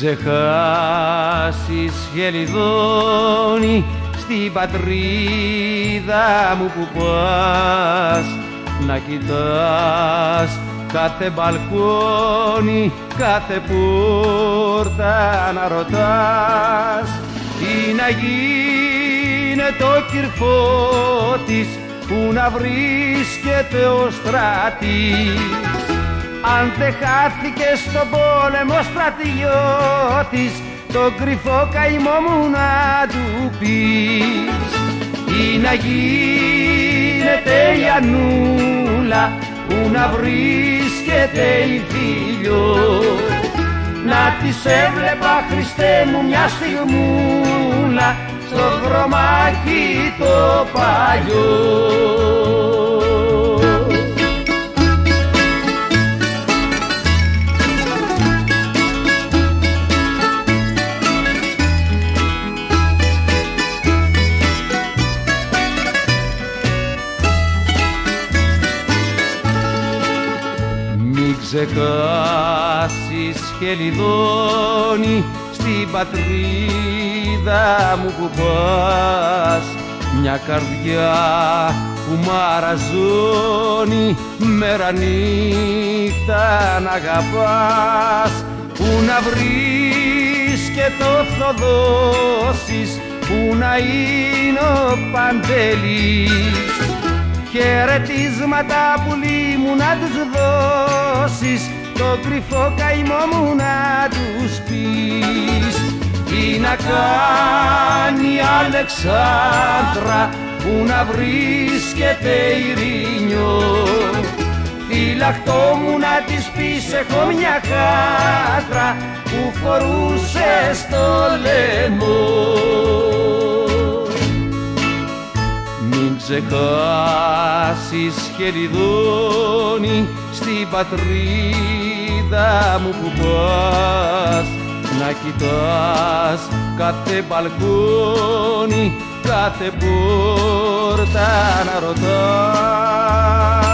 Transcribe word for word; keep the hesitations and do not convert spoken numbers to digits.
ξεχάσεις, Χελιδόνη, στην πατρίδα μου που πας, να κοιτάς κάθε μπαλκόνι, κάθε πόρτα να ρωτάς τι να γίνεται ο Κυρφώτης, που να βρίσκεται ο στρατής. Αν δεν χάθηκε στον πόλεμο στρατιώτης, τον κρυφό καημό μου να του πεις. Ή να γίνεται η Ανούλα, που να βρίσκεται η Φίλιο, να της έβλεπα, Χριστέ μου, μια στιγμούλα στο δρομάκι το παλιό. Ξεχάσεις, Χελιδόνη, στην πατρίδα μου που πας, μια καρδιά που μαραζώνει, μέρα νύχτα να αγαπάς, που να βρίσκεται ο Θοδόσης, που να είναι ο Παντελής. Χαιρετίσματα πουλί μου να τους δώσεις, το κρυφό καημό μου να τους πεις. Τι να κάνει η Αλεξάνδρα, που να βρίσκεται ειρήνιο, φυλακτό μου να της πεις, έχω μια χάτρα που φορούσε στο λαιμό. Μην ξεχάσεις, Χελιδόνη, στην πατρίδα μου που πας, να κοιτάς κάθε μπαλκόνι, κάθε πόρτα να ρωτάς.